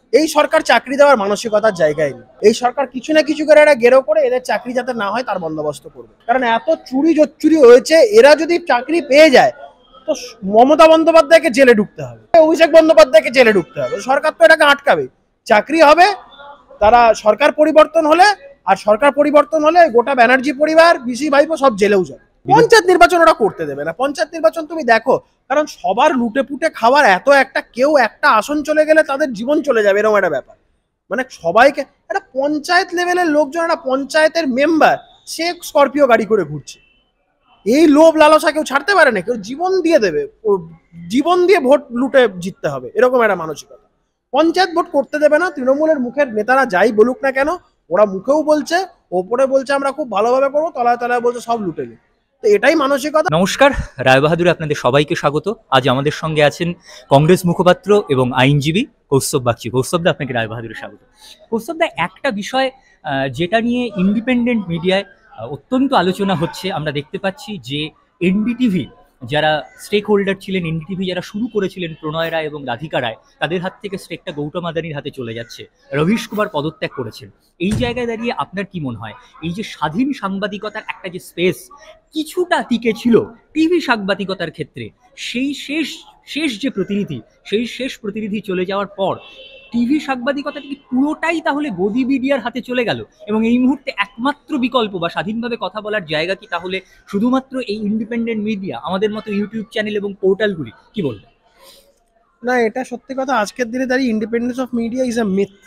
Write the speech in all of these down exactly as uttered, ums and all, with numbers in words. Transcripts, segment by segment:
এই সরকার চাকরি দেওয়ার মানসিকতার জায়গায় নেই। এই সরকার কিছু না কিছু করে এরা গেরো করে এদের চাকরি যাতে না হয় তার বন্দোবস্ত করবে। কারণ এত চুরি জোচ্চুরি হয়েছে, এরা যদি চাকরি পেয়ে যায় তো মমতা বন্দ্যোপাধ্যায়কে জেলে ঢুকতে হবে, অভিষেক বন্দ্যোপাধ্যায়কে জেলে ঢুকতে হবে। সরকার তো এটাকে আটকাবে। চাকরি হবে, তারা সরকার পরিবর্তন হলে, আর সরকার পরিবর্তন হলে গোটা ব্যানার্জি পরিবার, বিসি ভাইপো সব জেলেও যাবে। পঞ্চায়েত নির্বাচন ওরা করতে দেবে না। পঞ্চায়েত নির্বাচন তুমি দেখো, কারণ সবার লুটে পুটে খাওয়ার এত একটা, কেউ একটা আসন চলে গেলে তাদের জীবন চলে যাবে, এরকম একটা ব্যাপার। মানে সবাইকে একটা পঞ্চায়েত লেভেলের লোকজন, একটা পঞ্চায়েতের মেম্বার, সে স্করপিও গাড়ি করে ঘুরছে। এই লোভ লালসা কেউ ছাড়তে পারে না। কেউ জীবন দিয়ে দেবে, জীবন দিয়ে ভোট লুটে জিততে হবে, এরকম একটা মানসিকতা। পঞ্চায়েত ভোট করতে দেবে না। তৃণমূলের মুখের নেতারা যাই বলুক না কেন, ওরা মুখেও বলছে, ওপরে বলছে আমরা খুব ভালোভাবে করবো, তলায় তলায় বলছে সব লুটে নে। তো এটাই মানসিকতা। নমস্কার, রায়বাহাদুর আপনাদের সবাইকে স্বাগত। আজ আমাদের সঙ্গে আছেন কংগ্রেস মুখপাত্র এবং আইনজীবী কৌস্তব বাগচি। কৌস্তবদা, আপনাকে রায়বাহাদুরের স্বাগত। কৌস্তবদা, একটা বিষয় যেটা নিয়ে ইন্ডিপেন্ডেন্ট মিডিয়ায় অত্যন্ত আলোচনা হচ্ছে, আমরা দেখতে পাচ্ছি যে এনডিটিভি যারা স্টেক হোল্ডার ছিলেন, এনডিটিভি যারা শুরু করেছিলেন প্রণয় রায় এবং রাধিকা রায়, তাদের হাত থেকে স্টেকটা গৌতম আদানির হাতে চলে যাচ্ছে। রবিশ কুমার পদত্যাগ করেছেন। এই জায়গায় দাঁড়িয়ে আপনার কি মনে হয়, এই যে স্বাধীন সাংবাদিকতার একটা যে স্পেস কিছুটা টিকে ছিল টিভি সাংবাদিকতার ক্ষেত্রে, সেই শেষ শেষ যে প্রতিনিধি, সেই শেষ প্রতিনিধি চলে যাওয়ার পর টিভি সাংবাদিকতাটা কি পুরোটাই তাহলে গদি মিডিয়ার হাতে চলে গেল? এবং এই মুহূর্তে একমাত্র বিকল্প বা স্বাধীনভাবে কথা বলার জায়গা কি তাহলে শুধুমাত্র এই ইন্ডিপেন্ডেন্ট মিডিয়া, আমাদের মতো ইউটিউব চ্যানেল এবং পোর্টালগুলি? কি বলবেন? না, এটা সত্যি কথা। আজকের দিনে দাঁড়িয়ে independence of media is a myth.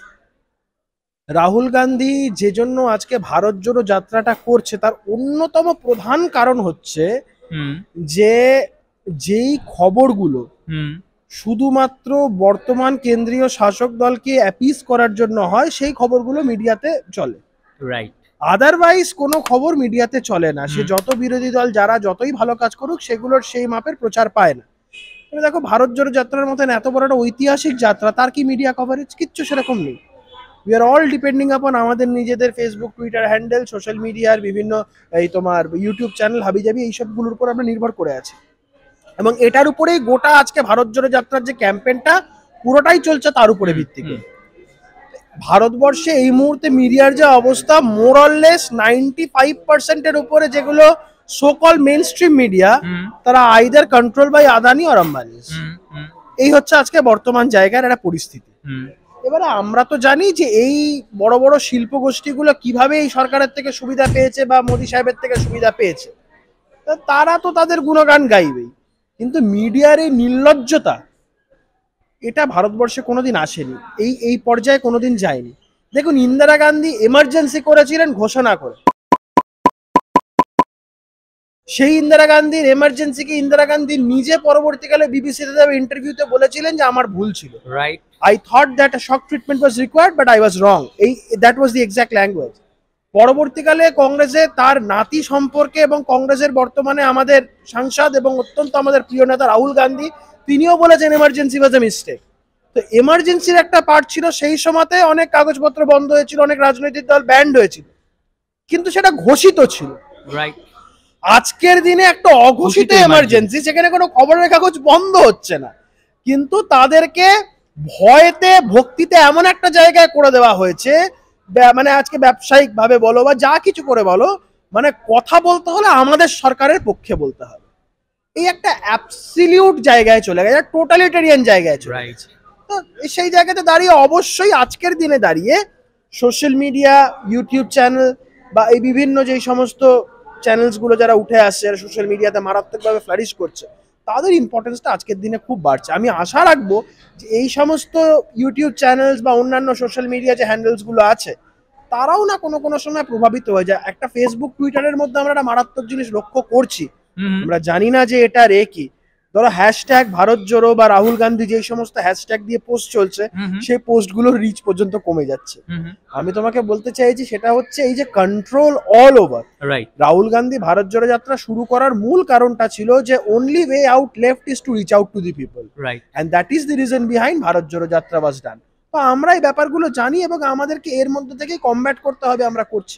Rahul Gandhi যে জন্য আজকে ভারত জোড়ো যাত্রাটা করছে, তার অন্যতম প্রধান কারণ হচ্ছে যে যেই খবরগুলো শুধুমাত্র বর্তমান কেন্দ্রীয় শাসক দলকে অ্যাপিস করার জন্য হয়, সেই খবরগুলো মিডিয়াতে চলে। রাইট। আদারওয়াইজ কোনো খবর মিডিয়াতে চলে না। সে যত বিরোধী দল যারা যতই ভালো কাজ করুক, সেগুলোর সেই মাপের প্রচার পায় না। তুমি দেখো, ভারত জোড়ো যাত্রার মতন এত বড় একটা ঐতিহাসিক যাত্রা, তার কি মিডিয়া কভারেজ? কিচ্ছু সেরকম নেই। উই আর অল ডিপেন্ডিং আপন আমাদের নিজেদের ফেসবুক, টুইটার হ্যান্ডেল, সোশ্যাল মিডিয়ার বিভিন্ন এই তোমার ইউটিউব চ্যানেল, হাবিজাবি, এইসবগুলোর উপর আমরা নির্ভর করে আছি। এবং এটার উপরেই গোটা আজকে ভারত জোড়ো যাত্রার যে ক্যাম্পেইনটা পুরোটাই চলছে, তার উপরে ভিত্তি করে। ভারতবর্ষে এই মুহূর্তে মিডিয়ার যে অবস্থা, মোরলেস নাইনটি ফাইভ পার্সেন্টের উপরে যেগুলো সোকল মেইন স্ট্রিম মিডিয়া, তারা আইদার কন্ট্রোল বাই আদানি আর আম্বানি। এই হচ্ছে আজকে বর্তমান জায়গার একটা পরিস্থিতি। এবারে আমরা তো জানি যে এই বড় বড় শিল্প গোষ্ঠীগুলো কিভাবে এই সরকারের থেকে সুবিধা পেয়েছে বা মোদী সাহেবের থেকে সুবিধা পেয়েছে, তারা তো তাদের গুণগান গাইবেই। কিন্তু মিডিয়ার এই নির্লজ্জতা, এটা ভারতবর্ষে কোনোদিন আসেনি, এই এই পর্যায়ে কোনোদিন যায়নি। দেখুন, ইন্দিরা গান্ধী এমার্জেন্সি করেছিলেন ঘোষণা করে। সেই ইন্দিরা গান্ধীর এমার্জেন্সিকে ইন্দিরা গান্ধী নিজে পরবর্তীকালে বিবিসিতে দেওয়া ইন্টারভিউতে বলেছিলেন যে আমার ভুল ছিল। Right. I thought that a shock treatment was required, but I was wrong. এই that was the exact language. পরবর্তীকালে কংগ্রেসে তার নাতি সম্পর্কে এবং কংগ্রেসের বর্তমানে আমাদের সাংসদ এবং অত্যন্ত আমাদের প্রিয় নেতা রাহুল গান্ধী, তিনিও বলেছেন এমার্জেন্সি ওয়াজ এ মিস্টেক। তো এমার্জেন্সির একটা পার্ট ছিল, সেই সময়তে অনেক কাগজপত্র বন্ধ হয়েছিল, অনেক রাজনৈতিক দল ব্যান্ড হয়েছিল, কিন্তু সেটা ঘোষিত ছিল। রাইট। আজকের দিনে একটা অঘোষিত এমার্জেন্সি, সেখানে কোনো খবরের কাগজ বন্ধ হচ্ছে না, কিন্তু তাদেরকে ভয়েতে ভক্তিতে এমন একটা জায়গায় করে দেওয়া হয়েছে, মানে আজকে ব্যবসায়িক ভাবে বলো বা যা কিছু করে বলো, মানে কথা বলতে হলে আমাদের সরকারের পক্ষে বলতে হবে। এই একটা অ্যাবসলিউট জায়গায় চলে গেছে, টোটালিটেরিয়ান জায়গায় চলে গেছে। তো সেই জায়গাতে দাঁড়িয়ে অবশ্যই আজকের দিনে দাঁড়িয়ে সোশ্যাল মিডিয়া, ইউটিউব চ্যানেল বা এই বিভিন্ন যে সমস্ত চ্যানেলসগুলো যারা উঠে আসছে, যারা সোশ্যাল মিডিয়াতে মারাত্মকভাবে ফ্লারিশ করছে, তাদের ইম্পর্টেন্সটা আজকের দিনে খুব বাড়ছে। আমি আশা রাখবো যে এই সমস্ত ইউটিউব চ্যানেলস বা অন্যান্য সোশ্যাল মিডিয়া যে হ্যান্ডেলসগুলো আছে, তারাও না কোনো কোনো সময় প্রভাবিত হয়ে যায়। একটা ফেসবুক, টুইটারের মধ্যে আমরা একটা মারাত্মক জিনিস লক্ষ্য করছি, আমরা জানি না যে এটা রে কি। ধরো হ্যাশট্যাগ ভারত জোড়ো বা রাহুল গান্ধী যে সমস্ত হ্যাশট্যাগ দিয়ে পোস্ট চলছে, সেই পোস্টগুলোর রিচ পর্যন্ত কমে যাচ্ছে। আমি তোমাকে বলতে চাইছি সেটা হচ্ছে এই যে control all over. Right. Rahul Gandhi Bharat Jodo Yatra শুরু করার মূল কারণটা ছিল যে only way out left is to reach out to the people. Right. And that is the reason behind Bharat Jodo Yatra was ডান। তো আমরা এই ব্যাপারগুলো জানি এবং আমাদেরকে এর মধ্যে থেকেই কমব্যাট করতে হবে, আমরা করছি।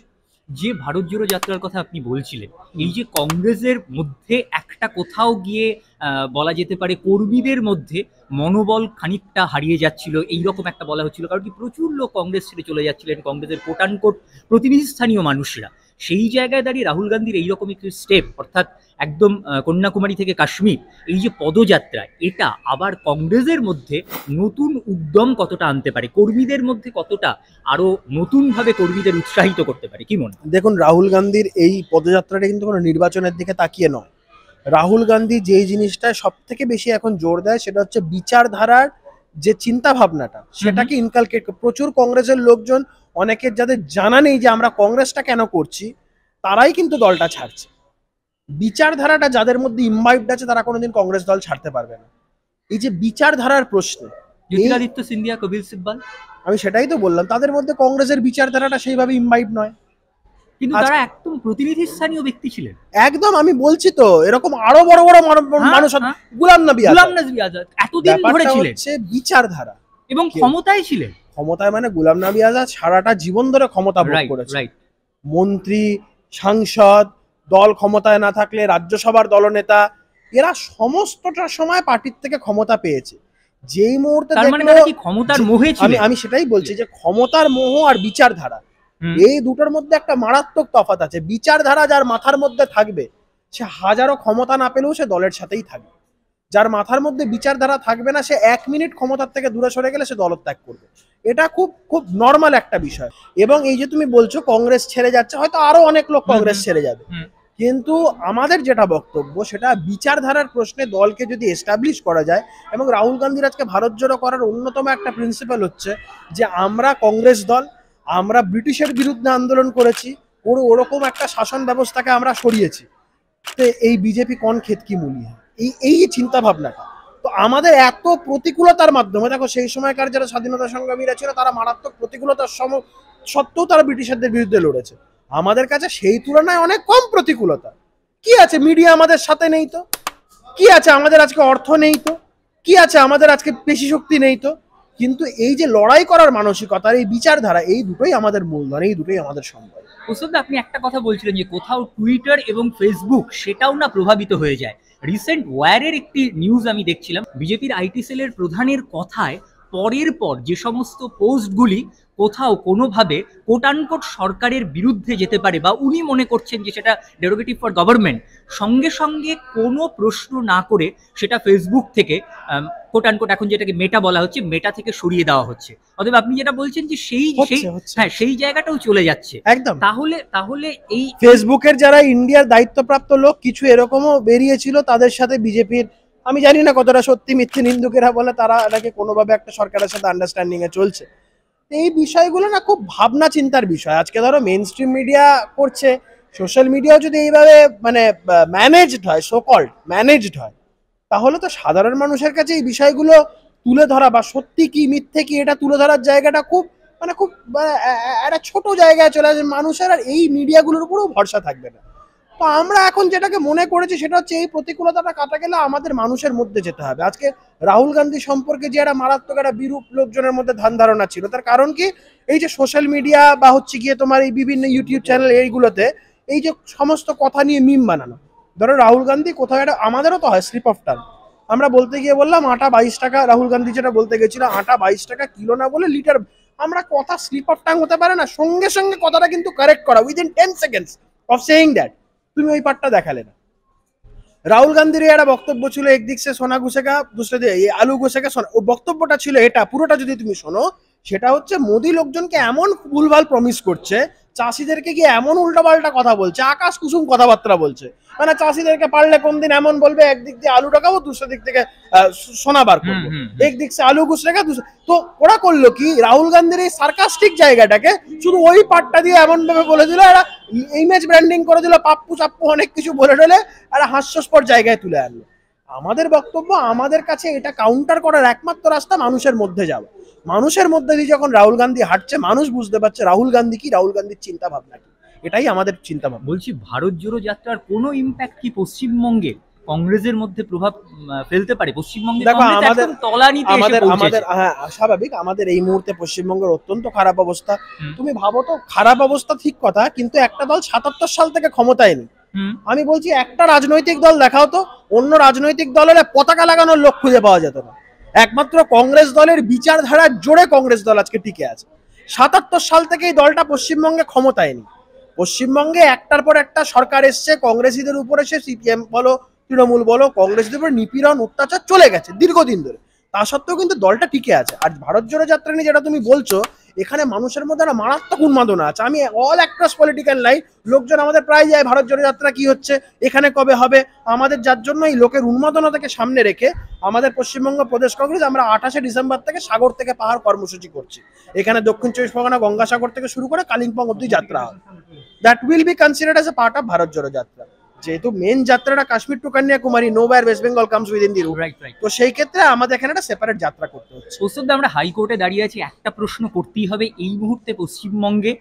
যে ভারত জোড়ো যাত্রার কথা আপনি বলছিলেন, এই যে কংগ্রেসের মধ্যে একটা কোথাও গিয়ে বলা যেতে পারে কর্মীদের মধ্যে মনোবল খানিকটা হারিয়ে যাচ্ছিল, এইরকম একটা বলা হচ্ছিল, কারণ কি প্রচুর লোক কংগ্রেস ছেড়ে চলে যাচ্ছিলেন, কংগ্রেসের কোটানকোট প্রতিনিধি স্থানীয় মানুষরা। সেই জায়গায় দাঁড়িয়ে রাহুল গান্ধীর এইরকম একটি স্টেপ, অর্থাৎ একদম কন্যাকুমারী থেকে কাশ্মীর এই যে পদযাত্রা, এটা আবার কংগ্রেসের মধ্যে নতুন উদ্যম কতটা আনতে পারে, কর্মীদের মধ্যে কতটা আরো নতুনভাবে কর্মীদের উৎসাহিত করতে পারে, কি মনে হয়? দেখুন, রাহুল গান্ধীর এই পদযাত্রাটা কিন্তু কোনো নির্বাচনের দিকে তাকিয়ে নয়। রাহুল গান্ধী যেই জিনিসটা সব থেকে বেশি এখন জোর দেয় সেটা হচ্ছে বিচারধারার যে চিন্তা ভাবনাটা, সেটাকে ইনকালকেট। প্রচুর কংগ্রেসের লোকজন, অনেকের যাদের জানা নেই যে আমরা কংগ্রেসটা কেন করছি, তারাই কিন্তু দলটা ছাড়ছে। বিচারধারাটা যাদের মধ্যে ইমবাইবড আছে তারা কোনোদিন কংগ্রেস দল ছাড়তে পারবে না। এই যে বিচারধারার প্রশ্নে জ্যোতিরাদিত্য সিন্ধিয়া, কপিল সিব্বল, আমি সেটাই তো বললাম, তাদের মধ্যে কংগ্রেসের বিচারধারাটা সেইভাবে ইমবাইব নয়, কিন্তু তারা একদম প্রতিনিধি স্থানীয় ব্যক্তি ছিলেন। একদম, আমি বলছি তো, এরকম আরো বড় বড় মানুষ, গুলাম নবী গুলাম নবী আজাদ এতদিন ধরে ছিলেন, বিচারধারা এবং ক্ষমতায় ছিলেন। ক্ষমতায় মানে গুলাম নবী আজাদ সারাটা জীবন ধরে ক্ষমতা ভোগ করেছে, মন্ত্রী, সাংসদ, দল ক্ষমতায় না থাকলে রাজ্যসভার দলনেতা, এরা সমস্তটা সময় পার্টির থেকে ক্ষমতা পেয়েছে। যেই মুহূর্তে ক্ষমতার মোহে ছিল, আমি সেটাই বলছি যে ক্ষমতার মোহ আর বিচারধারা এই দুটোর মধ্যে একটা মারাত্মক তফাৎ আছে। বিচারধারা যার মাথার মধ্যে থাকবে সে হাজারো ক্ষমতা না পেলেও সে দলের সাথেই থাকবে। যার মাথার মধ্যে বিচারধারা থাকবে না, সে এক মিনিট ক্ষমতার থেকে দূরে সরে গেলে সে দলত্যাগ করবে। এটা খুব খুব নর্মাল একটা বিষয়। এবং এই যে তুমি বলছো কংগ্রেস ছেড়ে যাচ্ছে, হয়তো আরো অনেক লোক কংগ্রেস ছেড়ে যাবে, কিন্তু আমাদের যেটা বক্তব্য সেটা বিচারধারার প্রশ্নে দলকে যদি এস্টাবলিশ করা যায়। এবং রাহুল গান্ধীর আজকে ভারত জোড়ো করার অন্যতম একটা প্রিন্সিপাল হচ্ছে যে আমরা কংগ্রেস দল, আমরা ব্রিটিশের বিরুদ্ধে আন্দোলন করেছি, ওর ওরকম একটা শাসন ব্যবস্থাকে আমরা সরিয়েছি, তো এই বিজেপি কোন ক্ষেত কি মূল্য, এই এই চিন্তা ভাবনাটা। তো আমাদের এত প্রতিকূলতার মাধ্যমে, দেখো সেই সময়কার যারা স্বাধীনতা সংগ্রামীরা ছিল তারা মারাত্মক প্রতিকূলতার সম সত্ত্বেও তারা ব্রিটিশারদের বিরুদ্ধে লড়েছে। আমাদের কাছে সেই তুলনায় অনেক কম প্রতিকূলতা। কি আছে, মিডিয়া আমাদের সাথে নেই তো, কি আছে আমাদের আজকে অর্থ নেই তো, কি আছে আমাদের আজকে পেশি শক্তি নেই তো, কিন্তু এই যে লড়াই করার মানসিকতা, এই বিচারধারা, এই দুটোই আমাদের মূলধন, এই দুটোই আমাদের সম্পদ। কৌস্তবদা, আপনি একটা কথা বলছিলেন যে কোথাও টুইটার এবং ফেসবুক সেটাও না প্রভাবিত হয়ে যায়। রিসেন্ট ওয়্যারের একটি নিউজ আমি দেখছিলাম, বিজেপির আইটি সেলের প্রধানের কথায় পরের পর যে সমস্ত পোস্টগুলি কোথাও কোনোভাবে কোটানকোট সরকারের বিরুদ্ধে যেতে পারে বা উনি মনে করছেন যে সেটা ডেরোগেটিভ ফর গভর্নমেন্ট, সঙ্গে সঙ্গে কোনো প্রশ্ন না করে সেটা ফেসবুক থেকে কোটানকোট, এখন যেটাকে মেটা বলা হচ্ছে, মেটা থেকে সরিয়ে দেওয়া হচ্ছে। অতএব আপনি যেটা বলছেন যে সেই হ্যাঁ সেই জায়গাটাও চলে যাচ্ছে একদম। তাহলে তাহলে এই ফেসবুকের যারা ইন্ডিয়ার দায়িত্বপ্রাপ্ত লোক, কিছু এরকমও বেরিয়েছিল, তাদের সাথে বিজেপির, আমি জানি না কতটা সত্যি মিথ্যে, নিন্দুকেরা বলে তারা নাকি কোনোভাবে একটা সরকারের সাথে আন্ডারস্ট্যান্ডিং এ চলছে। এই বিষয়গুলো না খুব ভাবনা চিন্তার বিষয়। আজকে ধরো মেইন স্ট্রিম মিডিয়া করছে, সোশ্যাল মিডিয়াও যদি এইভাবে মানে ম্যানেজড হয়, সো কল্ড ম্যানেজড হয়, তাহলে তো সাধারণ মানুষের কাছে এই বিষয়গুলো তুলে ধরা বা সত্যি কি মিথ্যে কি এটা তুলে ধরার জায়গাটা খুব মানে খুব একটা ছোট জায়গায় চলে আসে। মানুষের আর এই মিডিয়াগুলোর উপরেও ভরসা থাকবে না। তো আমরা এখন যেটাকে মনে করেছি সেটা হচ্ছে এই প্রতিকূলতাটা কাটা গেলে আমাদের মানুষের মধ্যে যেতে হবে। আজকে রাহুল গান্ধী সম্পর্কে যে একটা মারাত্মক একটা বিরূপ লোকজনের মধ্যে ধ্যান ধারণা ছিল, তার কারণ কি, এই যে সোশ্যাল মিডিয়া বা হচ্ছে গিয়ে তোমার এই বিভিন্ন ইউটিউব চ্যানেল, এইগুলোতে এই যে সমস্ত কথা নিয়ে মিম বানানো। ধরো রাহুল গান্ধী কোথাও একটা, আমাদেরও তো হয় স্লিপ অফ টাং, আমরা বলতে গিয়ে বললাম আটা বাইশ টাকা, রাহুল গান্ধী যেটা বলতে গেছিল আটা বাইশ টাকা কিলো না বলে লিটার, আমরা কথা স্লিপ অফ টাং হতে পারে না, সঙ্গে সঙ্গে কথাটা কিন্তু কারেক্ট করা within ten seconds of saying that. তুমি ওই পার্টটা দেখালে না। রাহুল গান্ধীর একটা বক্তব্য ছিল, একদিক সে সোনা ঘুষেগা দুসরে দিয়ে আলু ঘুষেগা সোনা, ও বক্তব্যটা ছিল এটা, পুরোটা যদি তুমি শোনো সেটা হচ্ছে মোদী লোকজনকে এমন ভুলভাল প্রমিস করছে, চাষিদেরকে গিয়ে এমন উল্টাপাল্টা কথা বলছে, আকাশ কুসুম কথাবার্তা বলছে, মানে চাষিদেরকে পারলে কোন দিন এমন বলবে একদিক দিয়ে আলু টাকাবো, দুসরো দিক থেকে সোনা বার করবো, একদিক সে আলু ঘুষেগা দুসরো। তো ওরা করলো কি, রাহুল গান্ধীর এই সার্কাস্টিক জায়গাটাকে শুধু ওই পার্টটা দিয়ে এমন ভাবে বলে দিল, এরা ইমেজ ব্র্যান্ডিং করে দিল, পাপ্পু চাপ্পু অনেক কিছু বলে টলে একটা হাস্যস্পদ জায়গায় তুলে আনলো। আমাদের বক্তব্য, আমাদের কাছে এটা কাউন্টার করার একমাত্র রাস্তা মানুষের মধ্যে যাওয়া। মানুষের মধ্যে দিয়ে যখন রাহুল গান্ধী হাঁটছে, মানুষ বুঝতে পারছে রাহুল গান্ধী কি, রাহুল গান্ধীর চিন্তা ভাবনা কি, এটাই আমাদের চিন্তা ভাবনা। বলছি, ভারত জোড়ো যাত্রার কোনো ইম্প্যাক্ট কি পশ্চিমবঙ্গে কংগ্রেসের মধ্যে প্রভাব ফেলতে পারে পশ্চিমবঙ্গে? দেখো আমাদের তলানিতে আমাদের আমাদের হ্যাঁ স্বাভাবিক, আমাদের এই মুহূর্তে পশ্চিমবঙ্গের অত্যন্ত খারাপ অবস্থা। তুমি ভাবো তো, খারাপ অবস্থা ঠিক কথা, কিন্তু একটা দল সাতাত্তর সাল থেকে ক্ষমতায় নেই। আমি বলছি একটা রাজনৈতিক দল দেখাও তো, অন্য রাজনৈতিক দলের পতাকা লাগানোর লোক খুঁজে পাওয়া যেত না। একমাত্র কংগ্রেস দলের বিচারধারার জোরে কংগ্রেস দল আজকে টিকে আছে। সাতাত্তর সাল থেকে এই দলটা পশ্চিমবঙ্গে ক্ষমতায় নেই। পশ্চিমবঙ্গে একটার পর একটা সরকার এসছে, কংগ্রেসীদের উপর এসে সিপিএম বলো তৃণমূল বলো, কংগ্রেসীদের উপর নিপীড়ন অত্যাচার চলে গেছে দীর্ঘদিন ধরে। তা সত্ত্বেও কিন্তু দলটা টিকে আছে। আর ভারত জোড়ো যাত্রা নিয়ে যেটা তুমি বলছো, এখানে মানুষের মধ্যে একটা মারাত্মক উন্মাদনা আছে। আমি অল অ্যাক্রস পলিটিক্যাল লাইন লোকজন আমাদের প্রায় যায় ভারত জোড়ো যাত্রা কি হচ্ছে, এখানে কবে হবে, আমাদের যার জন্য এই লোকের উন্মাদনাটাকে সামনে রেখে আমাদের পশ্চিমবঙ্গ প্রদেশ কংগ্রেস আমরা আঠাশে ডিসেম্বর থেকে সাগর থেকে পাহাড় কর্মসূচি করছি। এখানে দক্ষিণ চব্বিশ পরগনা গঙ্গাসাগর থেকে শুরু করে কালিম্পং অব্দি যাত্রা হবে। That will be considered as a part of Bharat Jodo Yatra. যেহেতু মেন যাত্রাটা Kashmir to Kanyakumari, nowhere West Bengal comes within the route, তো সেই ক্ষেত্রে আমাদের এখানে একটা সেপারেট যাত্রা করতে হচ্ছে। কৌস্তবদা, আমরা হাইকোর্টে দাঁড়িয়ে আছি, একটা প্রশ্ন করতেই হবে। এই মুহূর্তে পশ্চিমবঙ্গে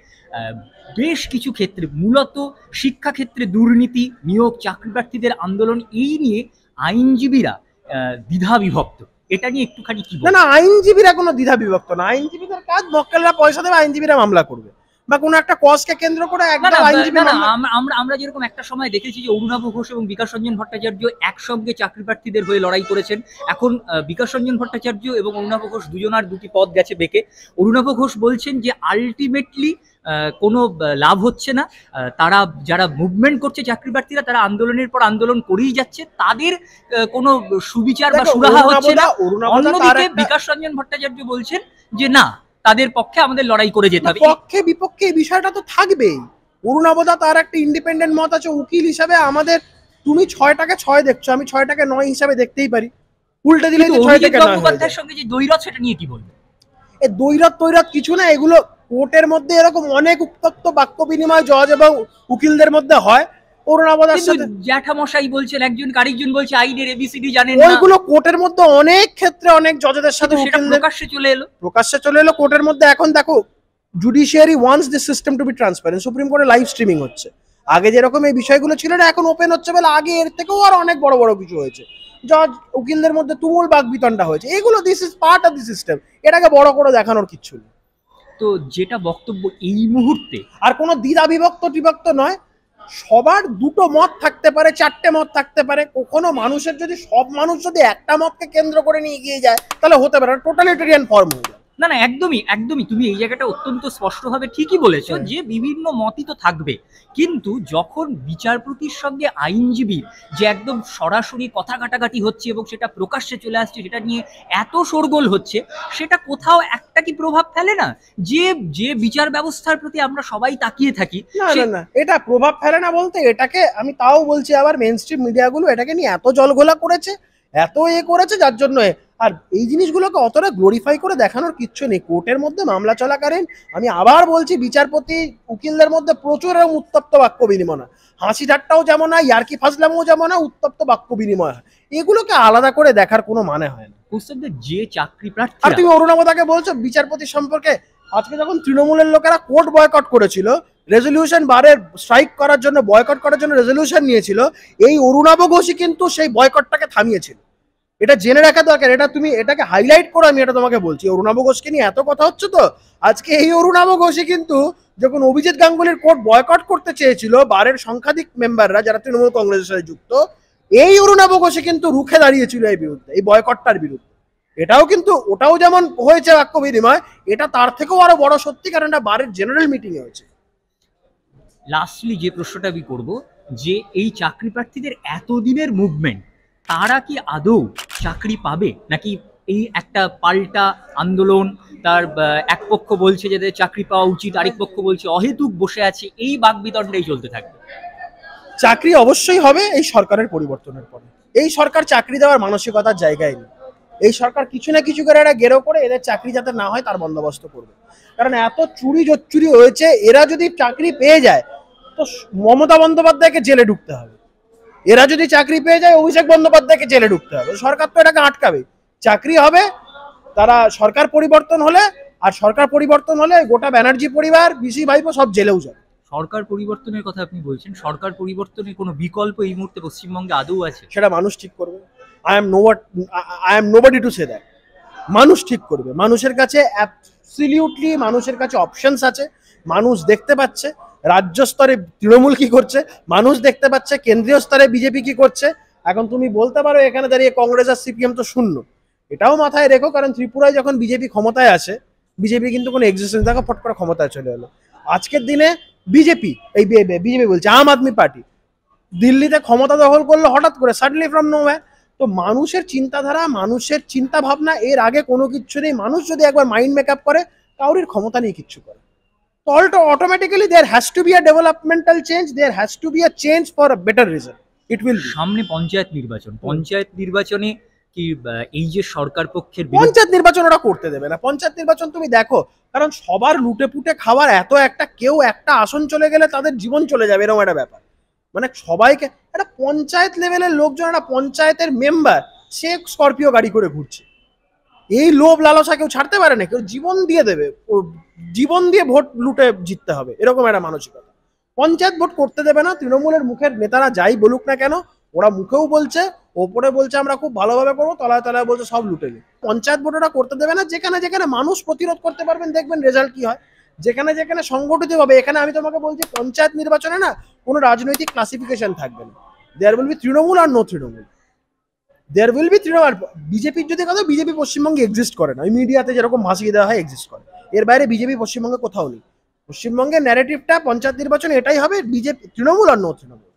বেশ কিছু ক্ষেত্রে, মূলত শিক্ষা ক্ষেত্রে দুর্নীতি, নিয়োগ, চাকরি প্রার্থীদের আন্দোলন, এই নিয়ে আইনজীবীরা দ্বিধা বিভক্ত। এটা নিয়ে একটুখানি কি? না না, আইনজীবীরা কোনো দ্বিধা বিভক্ত না। আইনজীবীদের কাজ, মক্কেলরা পয়সা দেবে, আইনজীবীরা মামলা করবে, বা কোনো একটা কজকে কেন্দ্র করে একদম আইনজীবী। আমরা আমরা যেরকম একটা সময় দেখেছি যে অরুণাভ ঘোষ এবং বিকাশ রঞ্জন ভট্টাচার্য একসঙ্গে চাকরি প্রার্থীদের হয়ে লড়াই করেছেন। এখন বিকাশ রঞ্জন ভট্টাচার্য এবং অরুণাভ ঘোষ দুজনার দুটি পদ গেছে বেঁকে। অরুণাভ ঘোষ বলছেন যে আলটিমেটলি কোনো লাভ হচ্ছে না, তারা যারা মুভমেন্ট করছে চাকরি প্রার্থীরা, তারা আন্দোলনের পর আন্দোলন করেই যাচ্ছে, তাদের কোনো সুবিচার বা সুরাহা হচ্ছে না। অন্যদিকে বিকাশ রঞ্জন ভট্টাচার্য বলছেন যে না, তাদের পক্ষে আমাদের লড়াই করে যেতে হবে। পক্ষে বিপক্ষে এই বিষয়টা তো থাকবেই। অরুণাবদা তার একটা ইন্ডিপেন্ডেন্ট মত আছে উকিল হিসাবে। আমাদের, তুমি ছয়টাকে ছয় দেখছো, আমি ছয়টাকে নয় হিসাবে দেখতেই পারি, উল্টে দিলে ছয় থেকে নয় হয়ে যায়। সঙ্গে যে দ্বৈরথ, সেটা নিয়ে কি বলবো? এই দ্বৈরথ তৈরথ কিছু না, এগুলো কোর্টের মধ্যে এরকম অনেক উত্তপ্ত বাক্য বিনিময় জজ এবং উকিলদের মধ্যে হয়। জ্যাঠামশাই বলছেন একজন, আরেকজন বলছে আইনের এবিসিডি জানেন না। ওইগুলো কোর্টের মধ্যে অনেক ক্ষেত্রে অনেক জজদের সাথে প্রকাশ্যে চলে এলো প্রকাশ্যে চলে এলো কোর্টের মধ্যে। এখন দেখো, judiciary wants this system to be transparent. Supreme কোর্টে লাইভ স্ট্রিমিং হচ্ছে। আগে যেরকম এই বিষয়গুলো ছিল না, এখন ওপেন হচ্ছে বলে আগে এর থেকেও আর অনেক বড় বড় কিছু হয়েছে। জজ উকিলদের মধ্যে তুমুল বাকবিতণ্ডা হয়েছে। এগুলো this is part of the system, এটাকে বড় করে দেখানোর কিচ্ছু নেই। তো যেটা বক্তব্য এই মুহূর্তে, আর কোনো দ্বিধা বিভক্ত টিভক্ত নয়, সবার দুটো মত থাকতে পারে, চারটে মত থাকতে পারে। কখনো মানুষের যদি সব মানুষ যদি একটা মতকে কেন্দ্র করে নিয়ে এগিয়ে যায়, তাহলে হতে পারে টোটালিটেরিয়ান ফর্ম হয়ে যায়। না না, একদমই একদমই তুমি এই জায়গাটা অত্যন্ত স্পষ্টভাবে ঠিকই বলেছো যে বিভিন্ন মতই তো থাকবে, কিন্তু যখন বিচারপতির সঙ্গে আইনজীবীর যে একদম সরাসরি কথা কাটাকাটি হচ্ছে এবং সেটা প্রকাশ্যে চলে আসছে, সেটা নিয়ে এত শোরগোল হচ্ছে, সেটা কোথাও একটা কি প্রভাব ফেলে না যে যে বিচার ব্যবস্থার প্রতি আমরা সবাই তাকিয়ে থাকি? না না না, এটা প্রভাব ফেলে না বলতে, এটাকে আমি তাও বলছি আবার, মেইন স্ট্রিম মিডিয়াগুলো এটাকে নিয়ে এত জলঘোলা করেছে, এত এ করেছে, যার জন্য। আর এই জিনিসগুলোকে অতটা গ্লোরিফাই করে দেখানোর কিচ্ছু নেই। কোর্টের মধ্যে মামলা চলাকালীন আমি আবার বলছি, বিচারপতি উকিলদের মধ্যে প্রচুর এরকম উত্তপ্ত বাক্য বিনিময়, হাসি ঠাট্টাও যেমন হয়, ইয়ার্কি ফাজলামও যেমন হয়, উত্তপ্ত বাক্য বিনিময় হয়। এগুলোকে আলাদা করে দেখার কোনো মানে হয় না। যে চাকরি প্রার্থী, আর তুমি অরুণাবদাকে বলছো বিচারপতি সম্পর্কে, আজকে যখন তৃণমূলের লোকেরা কোর্ট বয়কট করেছিল, রেজলিউশন বারের স্ট্রাইক করার জন্য, বয়কট করার জন্য রেজলিউশন নিয়েছিল, এই অরুণাভ ঘোষই কিন্তু সেই বয়কটটাকে থামিয়েছিল। এটা জেনে রাখা দরকার, এটা তুমি এটাকে হাইলাইট করো। আমি এটা তোমাকে বলছি, অরুণাভ ঘোষকে নিয়ে এত কথা হচ্ছে, তো আজকে এই অরুণাভ ঘোষই কিন্তু যখন অভিজিৎ গাঙ্গুলির কোর্ট বয়কট করতে চেয়েছিল বারের সংখ্যাধিক মেম্বাররা যারা তৃণমূল কংগ্রেসের সাথে যুক্ত, এই অরুণাভ ঘোষই কিন্তু রুখে দাঁড়িয়েছিল এই বিরুদ্ধে, এই বয়কটটার বিরুদ্ধে। এটাও কিন্তু, ওটাও যেমন হয়েছে বাক্য বিনিময়, এটা তার থেকেও আরো বড় সত্যি, কারণ এটা বারের জেনারেল মিটিং এ হয়েছে। লাস্টলি যে প্রশ্নটা আমি করবো, যে এই চাকরি প্রার্থীদের এতদিনের মুভমেন্ট, তারা কি আদৌ চাকরি পাবে, নাকি এই একটা পাল্টা আন্দোলন, তার এক পক্ষ বলছে যে চাকরি পাওয়া উচিত, আরেক পক্ষ বলছে অহেতুক বসে আছে, এই বাকবিতণ্ডাই চলতে থাকবে? চাকরি অবশ্যই হবে এই সরকারের পরিবর্তনের পরে। এই সরকার চাকরি দেওয়ার মানসিকতার জায়গায় নেই। এই সরকার কিছু না কিছু করে এরা গেরো করে এদের চাকরি যাতে না হয় তার বন্দোবস্ত করবে। কারণ এত চুরি জোচ্চুরি হয়েছে, এরা যদি চাকরি পেয়ে যায় তো মমতা বন্দ্যোপাধ্যায়কে জেলে ঢুকতে হবে, এরা যদি চাকরি পেয়ে যায় অভিষেক বন্দ্যোপাধ্যায়কে জেলে ঢুকতে হবে। সরকার তো এটাকে আটকাবে। চাকরি হবে, তারা সরকার পরিবর্তন হলে, আর সরকার পরিবর্তন হলে গোটা ব্যানার্জি পরিবার, বিসি ভাইপো সব জেলেও যাবে। সরকার পরিবর্তনের কথা আপনি বলছেন, সরকার পরিবর্তনের কোনো বিকল্প এই মুহূর্তে পশ্চিমবঙ্গে আদৌ আছে? সেটা মানুষ ঠিক করবে। I am no I am nobody to say that. মানুষ ঠিক করবে। মানুষের কাছে অ্যাবসলিউটলি মানুষের কাছে অপশনস আছে। মানুষ দেখতে পাচ্ছে রাজ্য স্তরে তৃণমূল কি করছে, মানুষ দেখতে পাচ্ছে কেন্দ্রীয় স্তরে বিজেপি কি করছে। এখন তুমি বলতে পারো এখানে দাঁড়িয়ে কংগ্রেস আর সিপিএম তো শূন্য, এটাও মাথায় রেখো, কারণ ত্রিপুরায় যখন বিজেপি ক্ষমতায় আসে, বিজেপি কিন্তু কোনো এক্সিস্টেন্স দেখো ফট করে ক্ষমতায় চলে এলো। আজকের দিনে বিজেপি এই বিজেপি বলছে আম আদমি পার্টি দিল্লিতে ক্ষমতা দখল করলো হঠাৎ করে, সাডেনলি ফ্রম নোওয়্যার। তো মানুষের চিন্তাধারা, মানুষের চিন্তা ভাবনা, এর আগে কোনো কিছু নেই। মানুষ যদি একবার মাইন্ড মেকআপ করে, কাউরির ক্ষমতা নেই কিচ্ছু করে। তো অলটো automatically there has to be a developmental change, there has to be a change for a better reason. It will be. সামনে পঞ্চায়েত নির্বাচন, পঞ্চায়েত নির্বাচনে কি আহ, এই যে সরকার পক্ষের পঞ্চায়েত নির্বাচন ওরা করতে দেবে না। পঞ্চায়েত নির্বাচন তুমি দেখো, কারণ সবার লুটে পুটে খাওয়ার এত একটা, কেউ একটা আসন চলে গেলে তাদের জীবন চলে যাবে, এরকম একটা ব্যাপার। মানে সবাইকে একটা পঞ্চায়েত লেভেলের লোকজন, একটা পঞ্চায়েতের মেম্বার, সে স্করপিও গাড়ি করে ঘুরছে। এই লোভ লালসা কেউ ছাড়তে পারে না, কেউ জীবন দিয়ে দেবে, ও জীবন দিয়ে ভোট লুটে জিততে হবে, এরকম একটা মানসিকতা। পঞ্চায়েত ভোট করতে দেবে না। তৃণমূলের মুখের নেতারা যাই বলুক না কেন, ওরা মুখেও বলছে, ওপরে বলছে আমরা খুব ভালোভাবে করবো, তলায় তলায় বলছে সব লুটে নিই। পঞ্চায়েত ভোট ওরা করতে দেবে না। যেখানে যেখানে মানুষ প্রতিরোধ করতে পারবেন, দেখবেন রেজাল্ট কি হয়। যেখানে যেখানে সংগঠিত হবে, এখানে আমি তোমাকে বলছি পঞ্চায়েত নির্বাচনে না কোনো রাজনৈতিক ক্লাসিফিকেশন থাকবে না। দেয়ার উইল বি তৃণমূল আর no Trinamool. There will be Trinamool. বিজেপির যদি কথা, বিজেপি পশ্চিমবঙ্গে এক্সিস্ট করে না, ওই মিডিয়াতে যেরকম ভাসিয়ে দেওয়া হয় এক্সিস্ট করে, এর বাইরে বিজেপি পশ্চিমবঙ্গে কোথাও নেই। পশ্চিমবঙ্গের ন্যারেটিভটা পঞ্চায়েত নির্বাচনে এটাই হবে, বিজেপি তৃণমূল আর নো তৃণমূল।